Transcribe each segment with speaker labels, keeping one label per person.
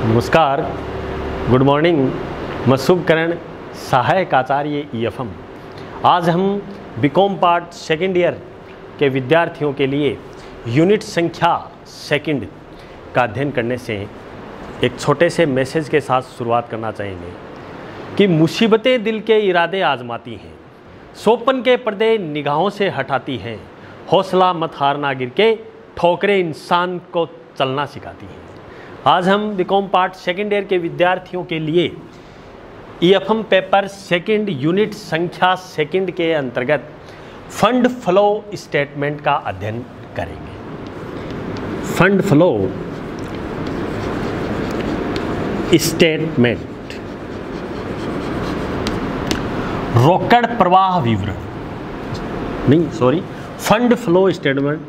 Speaker 1: नमस्कार, good morning. मैं शुभकरण, सहायक आचार्य EFM। आज हम बीकॉम पार्ट सेकेंड ईयर के विद्यार्थियों के लिए यूनिट संख्या सेकंड का अध्ययन करने से एक छोटे से मैसेज के साथ शुरुआत करना चाहेंगे कि मुसीबतें दिल के इरादे आजमाती हैं, सोपन के पर्दे निगाहों से हटाती हैं, हौसला मत हारना गिर के ठोकरें इंसान को चलना सिखाती हैं। आज हम बीकॉम पार्ट सेकेंड ईयर के विद्यार्थियों के लिए EFM पेपर सेकंड यूनिट संख्या सेकंड के अंतर्गत फंड फ्लो स्टेटमेंट का अध्ययन करेंगे। फंड फ्लो स्टेटमेंट, रोकड़ प्रवाह विवरण, फंड फ्लो स्टेटमेंट,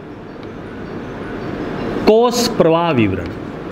Speaker 1: कोष प्रवाह विवरण,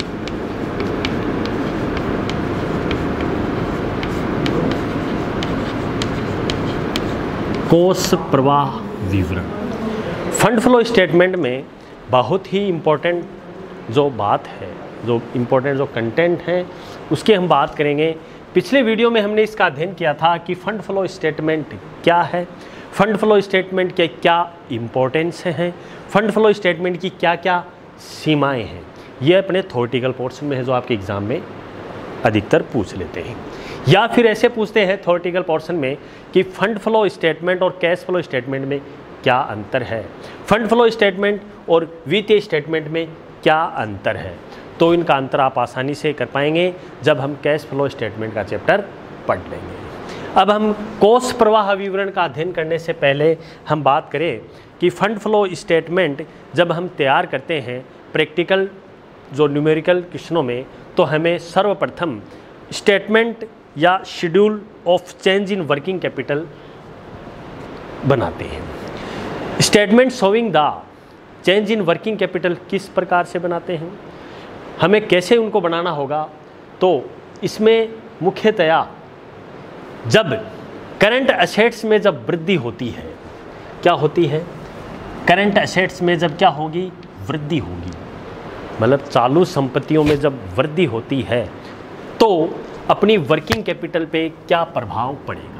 Speaker 1: कोष प्रवाह विवरण। फंड फ्लो स्टेटमेंट में बहुत ही इम्पोर्टेंट जो बात है, जो इम्पोर्टेंट जो कंटेंट है, उसकी हम बात करेंगे। पिछले वीडियो में हमने इसका अध्ययन किया था कि फंड फ्लो स्टेटमेंट क्या है, फंड फ्लो स्टेटमेंट के क्या इम्पोर्टेंस हैं, फंड फ्लो स्टेटमेंट की क्या क्या सीमाएं हैं। ये अपने थ्योरेटिकल पोर्शन में है जो आपके एग्ज़ाम में अधिकतर पूछ लेते हैं, या फिर ऐसे पूछते हैं थ्योरेटिकल पोर्शन में कि फंड फ्लो स्टेटमेंट और कैश फ्लो स्टेटमेंट में क्या अंतर है, फंड फ्लो स्टेटमेंट और वित्तीय स्टेटमेंट में क्या अंतर है। तो इनका अंतर आप आसानी से कर पाएंगे जब हम कैश फ्लो स्टेटमेंट का चैप्टर पढ़ लेंगे। अब हम कोष प्रवाह विवरण का अध्ययन करने से पहले हम बात करें कि फंड फ्लो स्टेटमेंट जब हम तैयार करते हैं प्रैक्टिकल जो न्यूमेरिकल क्वेश्चनों में, तो हमें सर्वप्रथम स्टेटमेंट या schedule of change in working capital बनाते हैं। Statement showing the change in working capital किस प्रकार से बनाते हैं, हमें कैसे उनको बनाना होगा। तो इसमें मुख्यतया जब करंट एसेट्स में जब वृद्धि होती है, क्या होती है, करंट एसेट्स में जब क्या होगी, वृद्धि होगी, मतलब चालू संपत्तियों में जब वृद्धि होती है तो अपनी वर्किंग कैपिटल पे क्या प्रभाव पड़ेगा।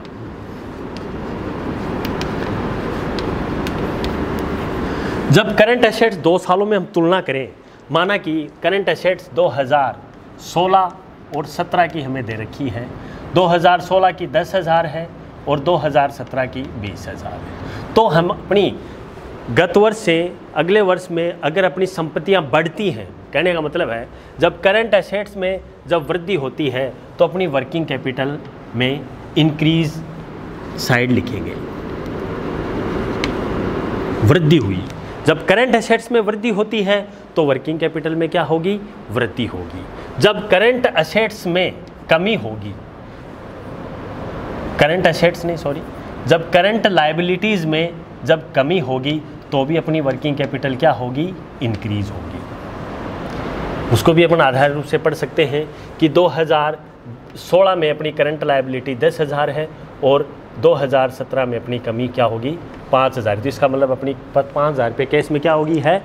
Speaker 1: जब करंट एसेट्स 2 सालों में हम तुलना करें, माना कि करंट एसेट्स 2016 और 17 की हमें दे रखी है, 2016 की 10,000 है और 2017 की 20,000 है, तो हम अपनी गत वर्ष से अगले वर्ष में अगर अपनी संपत्तियां बढ़ती हैं, कहने का मतलब है जब करंट एसेट्स में जब वृद्धि होती है तो अपनी वर्किंग कैपिटल में इंक्रीज साइड लिखेंगे, वृद्धि हुई। जब करंट एसेट्स में वृद्धि होती है तो वर्किंग कैपिटल में क्या होगी, वृद्धि होगी। जब करंट एसेट्स में कमी होगी, जब करंट लायबिलिटीज़ में जब कमी होगी तो भी अपनी वर्किंग कैपिटल क्या होगी, इंक्रीज होगी। उसको भी अपन आधार रूप से पढ़ सकते हैं कि 2016 में अपनी करंट लायबिलिटी 10,000 है और 2017 में अपनी कमी क्या होगी, 5,000। तो इसका मतलब अपनी 5,000 रुपये केस में क्या होगी है,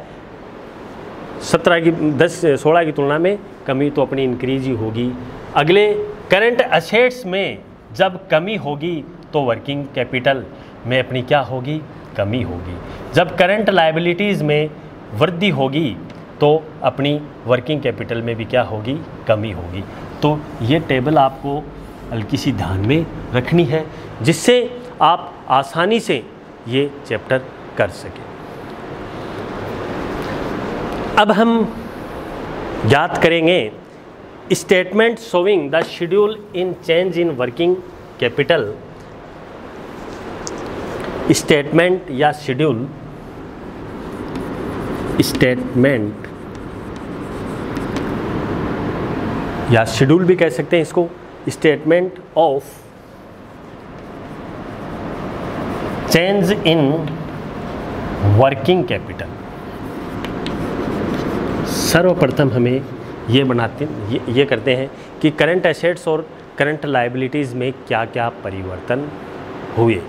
Speaker 1: 16 की तुलना में कमी, तो अपनी इंक्रीज ही होगी। अगले करंट एसेट्स में जब कमी होगी तो वर्किंग कैपिटल में अपनी क्या होगी, कमी होगी। जब करंट लायबिलिटीज़ में वृद्धि होगी तो अपनी वर्किंग कैपिटल में भी क्या होगी, कमी होगी। तो ये टेबल आपको हल्की सी ध्यान में रखनी है जिससे आप आसानी से ये चैप्टर कर सकें। अब हम याद करेंगे statement showing the schedule in change in working capital. Statement या शेड्यूल, स्टेटमेंट या शेड्यूल भी कह सकते हैं इसको, statement of change in working capital. सर्वप्रथम हमें ये करते हैं कि करंट एसेट्स और करंट लायबिलिटीज़ में क्या क्या परिवर्तन हुए।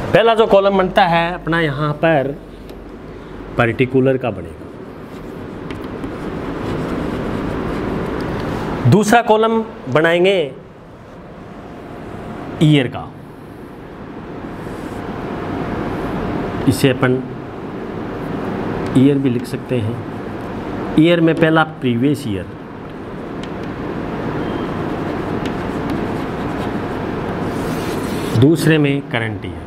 Speaker 1: पहला जो कॉलम बनता है अपना यहाँ पर पर्टिकुलर का बनेगा। दूसरा कॉलम बनाएंगे ईयर का, इसे अपन ईयर भी लिख सकते हैं। ईयर में पहला प्रीवियस ईयर, दूसरे में करंट ईयर,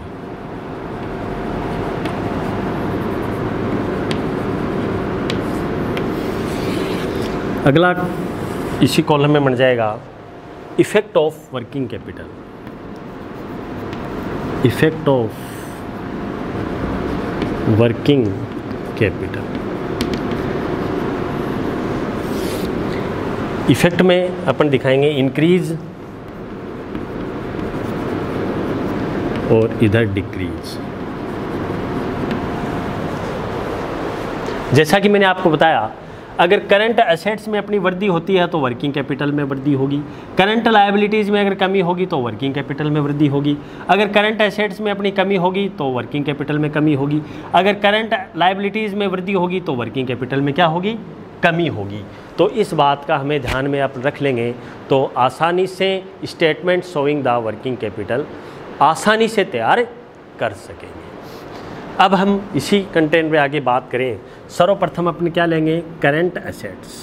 Speaker 1: अगला इसी कॉलम में बन जाएगा effect of working capital, effect of working capital. Effect में अपन दिखाएंगे इंक्रीज और इधर डिक्रीज। जैसा कि मैंने आपको बताया, अगर करंट एसेट्स में अपनी वृद्धि होती है तो वर्किंग कैपिटल में वृद्धि होगी, करंट लायबिलिटीज़ में अगर कमी होगी तो वर्किंग कैपिटल में वृद्धि होगी, अगर करंट एसेट्स में अपनी कमी होगी तो वर्किंग कैपिटल में कमी होगी, अगर करंट लायबिलिटीज़ में वृद्धि होगी तो वर्किंग कैपिटल में क्या होगी, कमी होगी। तो इस बात का हमें ध्यान में आप रख लेंगे तो आसानी से statement showing the working capital आसानी से तैयार कर सकेंगे। अब हम इसी कंटेंट में आगे बात करें। सर्वप्रथम अपन क्या लेंगे, करंट एसेट्स।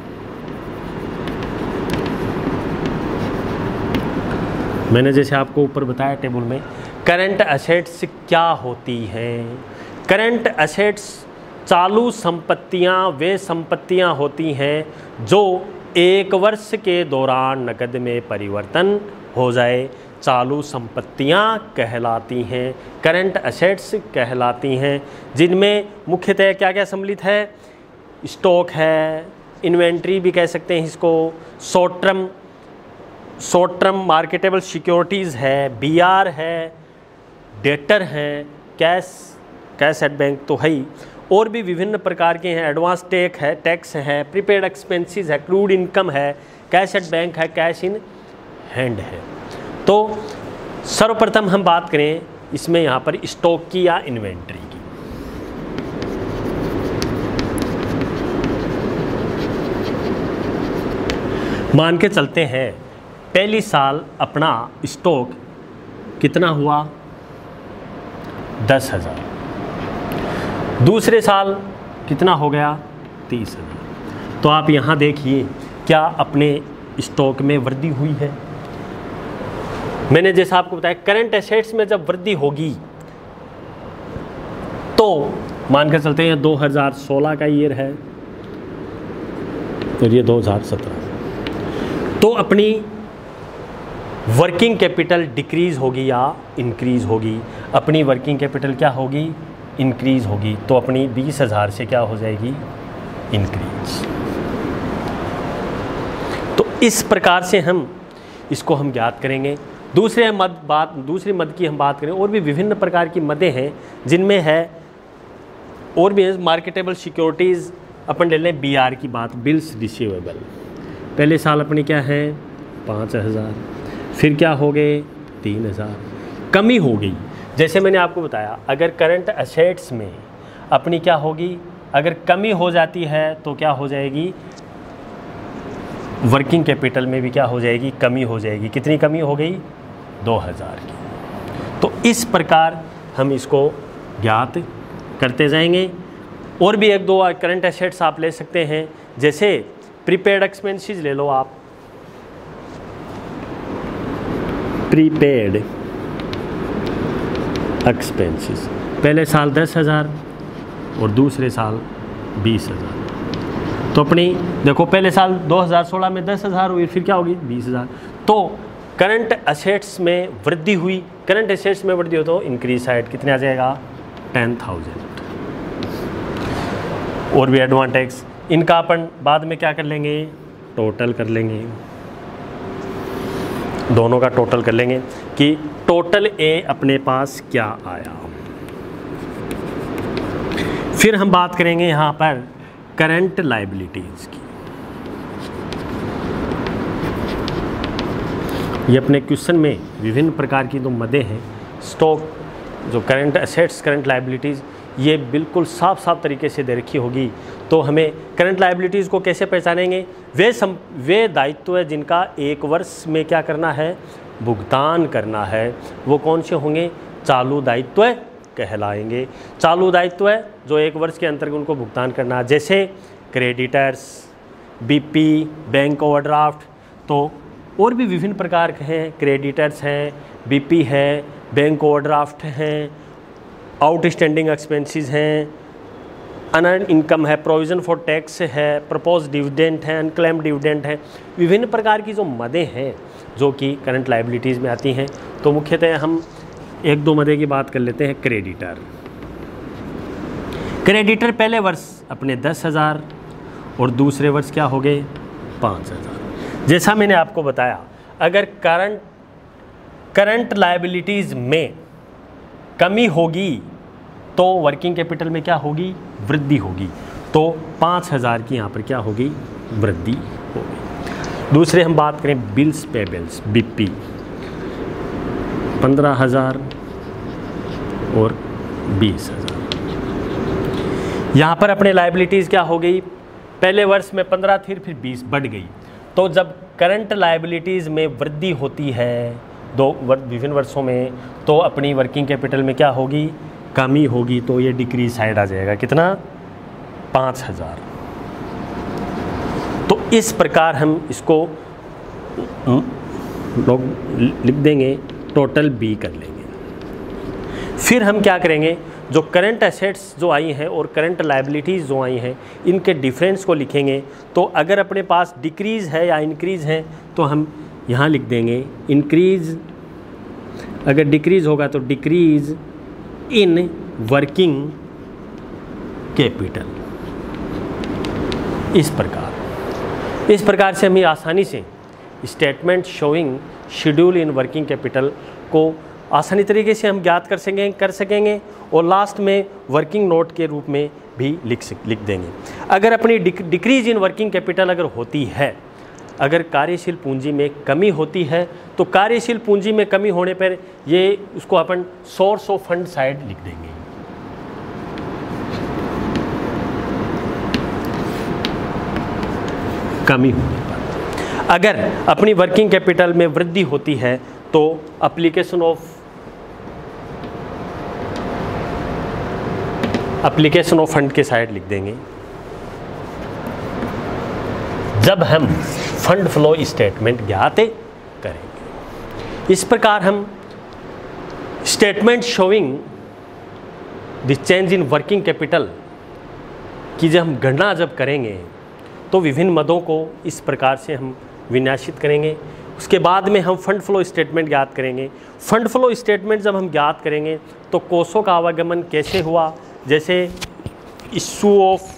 Speaker 1: मैंने जैसे आपको ऊपर बताया टेबल में, करंट एसेट्स क्या होती हैं। करंट एसेट्स चालू संपत्तियां वे संपत्तियां होती हैं जो एक वर्ष के दौरान नकद में परिवर्तन हो जाए, चालू संपत्तियां कहलाती हैं, करंट एसेट्स कहलाती हैं, जिनमें मुख्यतः क्या क्या सम्मिलित है, स्टॉक है, इन्वेंट्री भी कह सकते हैं इसको, शॉर्ट टर्म मार्केटेबल सिक्योरिटीज़ है, बीआर है, डेटर हैं, कैश एट बैंक तो है ही, और भी विभिन्न प्रकार के हैं, एडवांस टैक्स है, प्रीपेड एक्सपेंसेस है, क्रूड इनकम है, कैश एट बैंक है, कैश इन हैंड है। तो सर्वप्रथम हम बात करें इसमें यहाँ पर स्टॉक की या इन्वेंट्री की। मान के चलते हैं पहली साल अपना स्टॉक कितना हुआ, 10,000, दूसरे साल कितना हो गया, 30,000। तो आप यहाँ देखिए क्या अपने स्टॉक में वृद्धि हुई है। मैंने जैसा आपको बताया करंट एसेट्स में जब वृद्धि होगी तो मान कर चलते हैं 2016 का ईयर है और ये 2017, तो अपनी वर्किंग कैपिटल डिक्रीज होगी या इंक्रीज होगी, अपनी वर्किंग कैपिटल क्या होगी, इंक्रीज होगी, तो अपनी 20,000 से क्या हो जाएगी, इंक्रीज। तो इस प्रकार से हम इसको हम ज्ञात करेंगे। दूसरी मद की हम बात करें, और भी विभिन्न प्रकार की मदें हैं जिनमें है और भी मार्केटेबल सिक्योरिटीज़। अपन ले लें बीआर की बात, बिल्स रिसीवेबल। पहले साल अपनी क्या है, 5,000, फिर क्या हो गए, 3,000, कमी हो गई। जैसे मैंने आपको बताया अगर करंट एसेट्स में अपनी क्या होगी, अगर कमी हो जाती है तो क्या हो जाएगी, वर्किंग कैपिटल में भी क्या हो जाएगी, कमी हो जाएगी। कितनी कमी हो गई, 2,000 की। तो इस प्रकार हम इसको ज्ञात करते जाएंगे। और भी एक दो करंट एसेट्स आप ले सकते हैं, जैसे प्रीपेड एक्सपेंसेस ले लो आप, प्रीपेड एक्सपेंसेस पहले साल 10,000 और दूसरे साल 20,000। तो अपनी देखो पहले साल 2016 में 10,000 हुई, फिर क्या होगी, 20,000। तो करंट एसेट्स में वृद्धि हुई, करंट एसेट्स में वृद्धि हो तो इंक्रीज साइड कितने आ जाएगा, 10,000। और भी एडवांस टैक्स, इनका अपन बाद में क्या कर लेंगे, टोटल कर लेंगे, दोनों का टोटल कर लेंगे कि टोटल ए अपने पास क्या आया। फिर हम बात करेंगे यहाँ पर करंट लायबिलिटीज़ की। ये अपने क्वेश्चन में विभिन्न प्रकार की जो मदें हैं, स्टॉक जो करंट एसेट्स करंट लायबिलिटीज़ ये बिल्कुल साफ साफ तरीके से दे रखी होगी, तो हमें करंट लायबिलिटीज़ को कैसे पहचानेंगे? वे दायित्व है जिनका 1 वर्ष में क्या करना है, भुगतान करना है, वो कौन से होंगे? चालू दायित्व कहलाएंगे। चालू दायित्व है जो 1 वर्ष के अंतर्गत उनको भुगतान करना, जैसे क्रेडिटर्स, बीपी, बैंक ओवरड्राफ्ट। तो और भी विभिन्न प्रकार के हैं, क्रेडिटर्स हैं, बीपी है, बैंक ओवरड्राफ्ट हैं, आउटस्टैंडिंग एक्सपेंसेस हैं, अनअर्न्ड इनकम है, प्रोविज़न फॉर टैक्स है, प्रपोज डिविडेंड है, अनक्लेम्ड डिविडेंड है। विभिन्न प्रकार की जो मदें हैं जो कि करंट लायबिलिटीज़ में आती हैं। तो मुख्यतः हम 1-2 मदे की बात कर लेते हैं। क्रेडिटर पहले वर्ष अपने 10,000 और दूसरे वर्ष क्या हो गए 5,000। जैसा मैंने आपको बताया, अगर करंट लायबिलिटीज़ में कमी होगी तो वर्किंग कैपिटल में क्या होगी, वृद्धि होगी। तो 5,000 की यहाँ पर क्या होगी, वृद्धि होगी। दूसरे हम बात करें बिल्स पेबल्स, बीपी 15,000 और 20,000। यहाँ पर अपने लायबिलिटीज़ क्या हो गई, पहले वर्ष में 15 थी, फिर 20 बढ़ गई। तो जब करंट लायबिलिटीज़ में वृद्धि होती है विभिन्न वर्षों में, तो अपनी वर्किंग कैपिटल में क्या होगी, कमी होगी। तो ये डिक्रीज साइड आ जाएगा, कितना, 5,000। तो इस प्रकार हम इसको लोग लिख देंगे, टोटल बी कर लेंगे। फिर हम क्या करेंगे, जो करंट एसेट्स जो आई हैं और करंट लायबिलिटीज़ जो आई हैं, इनके डिफरेंस को लिखेंगे। तो अगर अपने पास डिक्रीज़ है या इंक्रीज़ है तो हम यहाँ लिख देंगे इंक्रीज़। अगर डिक्रीज़ होगा तो डिक्रीज़ इन वर्किंग कैपिटल। इस प्रकार से हम आसानी से statement showing schedule in working capital को आसानी तरीके से हम ज्ञात कर सकेंगे और लास्ट में वर्किंग नोट के रूप में भी लिख देंगे। अगर अपनी डिक्रीज इन वर्किंग कैपिटल अगर होती है, अगर कार्यशील पूंजी में कमी होती है, तो कार्यशील पूंजी में कमी होने पर ये उसको अपन सोर्स ऑफ फंड साइड लिख देंगे। कमी होने पर अगर अपनी वर्किंग कैपिटल में वृद्धि होती है तो एप्लीकेशन ऑफ फंड के साइड लिख देंगे। जब हम फंड फ्लो स्टेटमेंट ज्ञात करेंगे, इस प्रकार हम statement showing the change in working capital की जब हम गणना जब करेंगे तो विभिन्न मदों को इस प्रकार से हम विन्यासित करेंगे। उसके बाद में हम फंड फ्लो स्टेटमेंट ज्ञात करेंगे। फंड फ्लो स्टेटमेंट जब हम ज्ञात करेंगे तो कोषों का आवागमन कैसे हुआ, जैसे issue of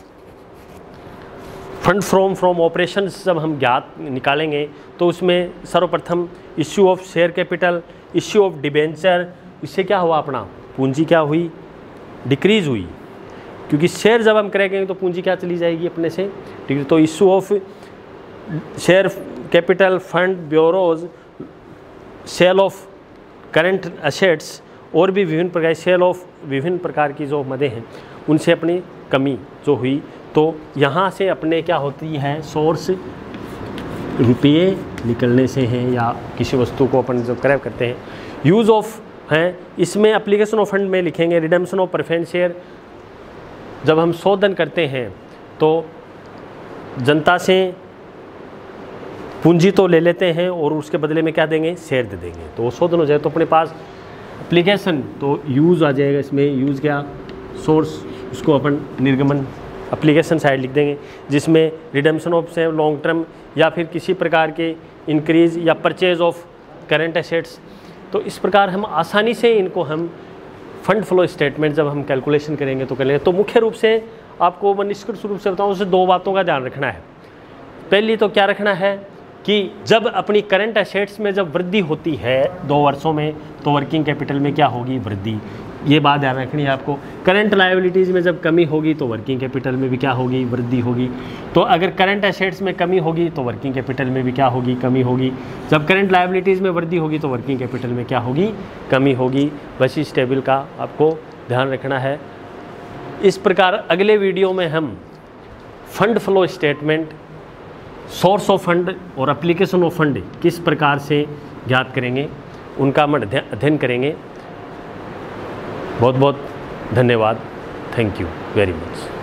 Speaker 1: fund from operations जब हम ज्ञात निकालेंगे तो उसमें सर्वप्रथम issue of share capital, issue of debenture, इससे क्या हुआ, अपना पूंजी क्या हुई, डिक्रीज़ हुई, क्योंकि शेयर जब हम करेंगे तो पूंजी क्या चली जाएगी अपने से, ठीक है। तो issue of share capital, fund ब्यूरोज, सेल ऑफ करंट एसेट्स और भी विभिन्न प्रकार सेल ऑफ विभिन्न प्रकार की जो मदें हैं उनसे अपनी कमी जो हुई। तो यहाँ से अपने क्या होती है, सोर्स रुपये निकलने से हैं या किसी वस्तु को अपन जो क्रय करते हैं। यूज़ ऑफ हैं, इसमें एप्लीकेशन ऑफ फंड में लिखेंगे रिडेम्पशन ऑफ प्रेफरेंस शेयर। जब हम शोधन करते हैं तो जनता से पूंजी तो ले लेते हैं और उसके बदले में क्या देंगे, शेयर दे देंगे। तो वो शोधन हो जाए तो अपने पास एप्लीकेशन तो यूज़ आ जाएगा। इसमें यूज़ क्या, सोर्स, उसको अपन निर्गमन एप्लीकेशन साइड लिख देंगे, जिसमें redemption of share long term या फिर किसी प्रकार के इंक्रीज़ या परचेज ऑफ करंट एसेट्स। तो इस प्रकार हम आसानी से इनको हम फंड फ्लो स्टेटमेंट जब हम कैलकुलेशन करेंगे तो कर लेंगे। तो मुख्य रूप से आपको मैं निष्कर्ष रूप से बताऊँ, उससे 2 बातों का ध्यान रखना है। पहली तो क्या रखना है कि जब अपनी करंट एसेट्स में जब वृद्धि होती है 2 वर्षों में तो वर्किंग कैपिटल में क्या होगी, वृद्धि। ये बात ध्यान रखनी है आपको। करंट लायबिलिटीज़ में जब कमी होगी तो वर्किंग कैपिटल में भी क्या होगी, वृद्धि होगी। तो अगर करंट एसेट्स में कमी होगी तो वर्किंग कैपिटल में भी क्या होगी, कमी होगी। जब करंट लायबिलिटीज़ में वृद्धि होगी तो वर्किंग कैपिटल में क्या होगी, कमी होगी। बस इस टेबल का आपको ध्यान रखना है। इस प्रकार अगले वीडियो में हम fund flow statement, source of fund और एप्लीकेशन ऑफ फंड किस प्रकार से ज्ञात करेंगे उनका हम अध्ययन करेंगे। बहुत बहुत धन्यवाद। Thank you very much.